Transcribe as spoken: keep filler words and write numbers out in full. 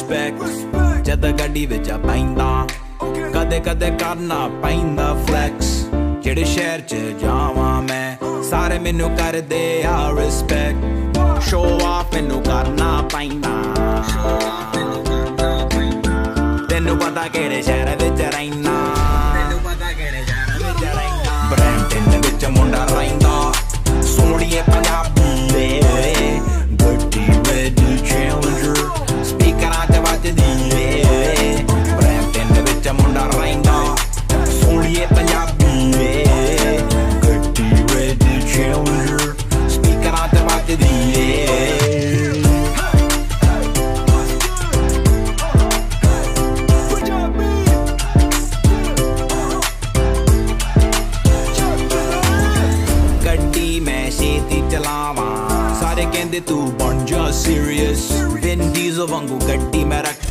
respect जद गड्डी विच पैंदा कदे कदे करना पैंदा flex जेड़े शहर च जावां मैं सारे मैनू करदे आ respect show off मैनू करना पैंदा तैनू पता केड़े शहर विच रहिना ब्रैम्पटन विच मुंडा रहिंदा सोहणिए पंजाबी गड्डी रेड चैलेंजर स्पीकरां च वजदी ब्रैम्पटन विच मुंडा रहिंदा सोहणिए पंजाबी गड्डी रेड चैलेंजर स्पीकरां च वजदी सारे कहंदे तू बन जा serious Vin Diesel वांगू गड्डी मैं रख